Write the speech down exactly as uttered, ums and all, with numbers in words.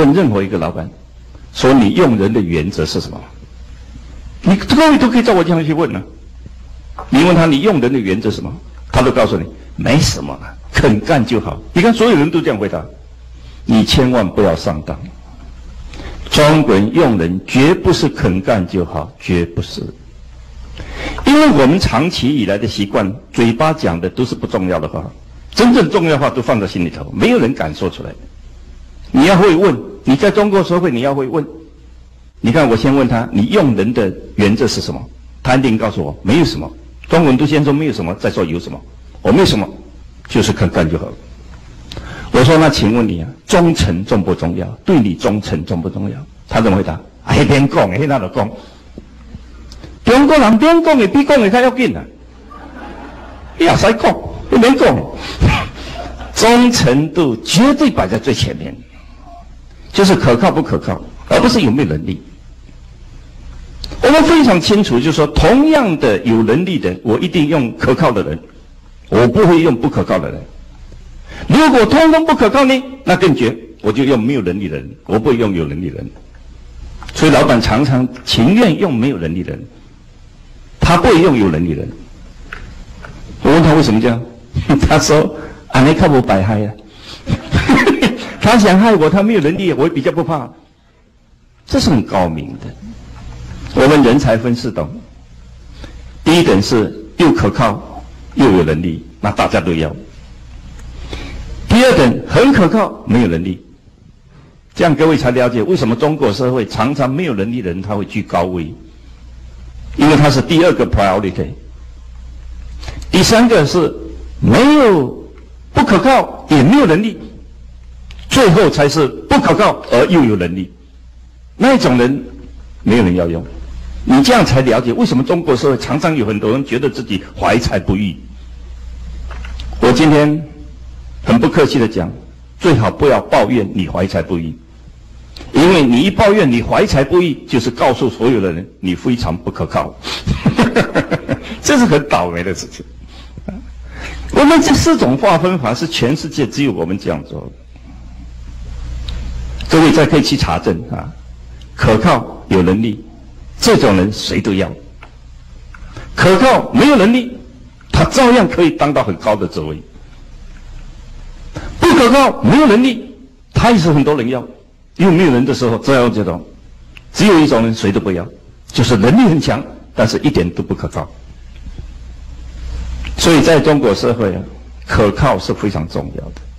问任何一个老板，说你用人的原则是什么？你各位都可以照我这样去问呢、啊。你问他你用人的原则是什么，他都告诉你没什么了，肯干就好。你看所有人都这样回答，你千万不要上当。中国人用人绝不是肯干就好，绝不是。因为我们长期以来的习惯，嘴巴讲的都是不重要的话，真正重要的话都放在心里头，没有人敢说出来。你要会问，你在中国社会你要会问。你看我先问他，你用人的原则是什么？他一定告诉我没有什么。中国人都先说没有什么，再说有什么。我没有什么，就是肯干就好了。我说那请问你啊，忠诚重不重要？对你忠诚重不重要？他怎么回答？哎，边讲的，那就讲。中国人边讲的比讲的较要紧啊！你也使讲，你免讲。忠诚度绝对摆在最前面，就是可靠不可靠，而不是有没有能力。我们非常清楚，就是说，同样的有能力的，我一定用可靠的人，我不会用不可靠的人。如果通通不可靠呢，那更绝，我就用没有能力的人，我不会用有能力的人。所以老板常常情愿用没有能力的人，他不会用有能力的人。我问他为什么这样，他说：“啊，你看我白害呀，他想害我，他没有能力，我比较不怕。”这是很高明的。我们人才分四等，第一等是又可靠又有能力，那大家都要。第二等很可靠，没有能力，这样各位才了解为什么中国社会常常没有能力的人他会居高位，因为他是第二个 priority。第三个是没有不可靠也没有能力，最后才是不可靠而又有能力，那种人没有人要用。你这样才了解为什么中国社会常常有很多人觉得自己怀才不遇。我今天很不客气的讲，最好不要抱怨你怀才不遇，因为你一抱怨你怀才不遇，就是告诉所有的人你非常不可靠。这是很倒霉的事情。我们这四种划分法是全世界只有我们这样做的。各位再可以去查证啊，可靠有能力，这种人谁都要。可靠没有能力，他照样可以当到很高的职位。不可靠没有能力，他也是很多人要。因为没有人的时候，只有这种，只有一种人谁都不要，就是能力很强，但是一点都不可靠。所以在中国社会啊，可靠是非常重要的。